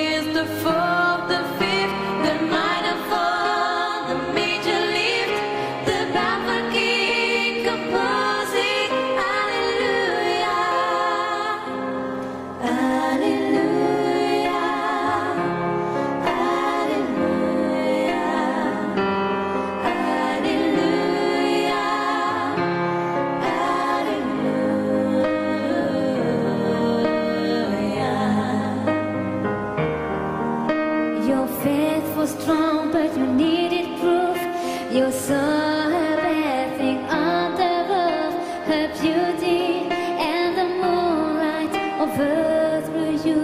is the fourth, the fifth, the minor fall, the major lift, the baffled king composing Hallelujah, Hallelujah, Hallelujah, Hallelujah, Hallelujah. Your faith was strong, but you needed proof. You saw her bathing on the roof, her beauty and the moonlight overthrew you.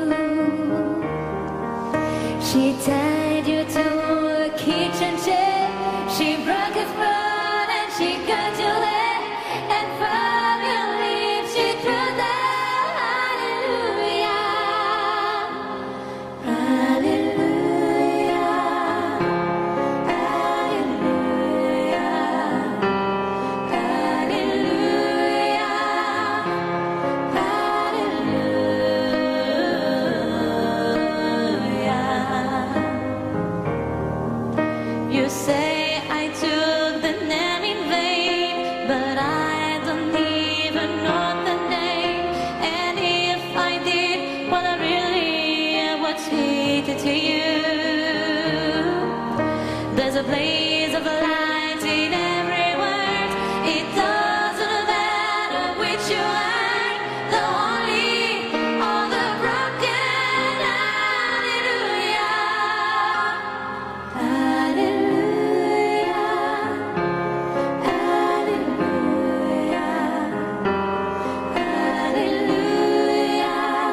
She tied you to a kitchen chair, she broke a throne and she cut your leg, and from your lips she drew the Hallelujah, Hallelujah, Hallelujah, Hallelujah. You say I took the name in vain, but I don't even know the name. And if I did, well, I really was hated to you. There's a blaze of light in every word. It doesn't matter which you are, the only or the broken. Hallelujah, Hallelujah, Hallelujah, Hallelujah,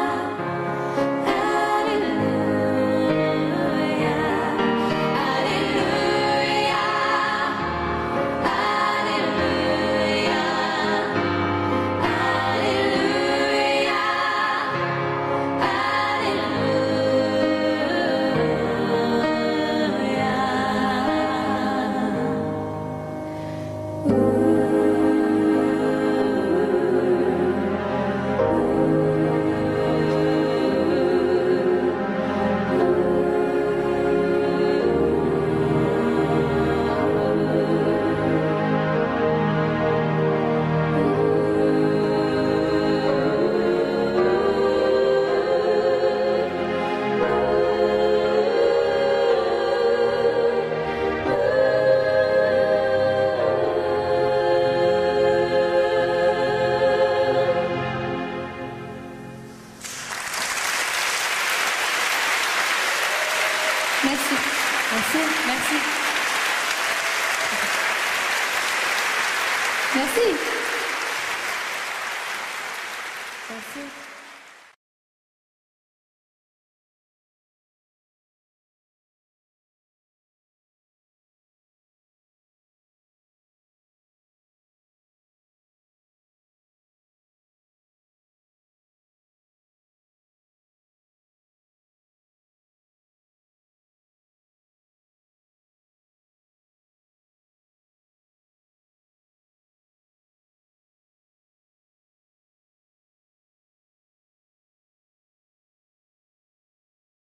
Merci, merci, merci. Merci. Merci.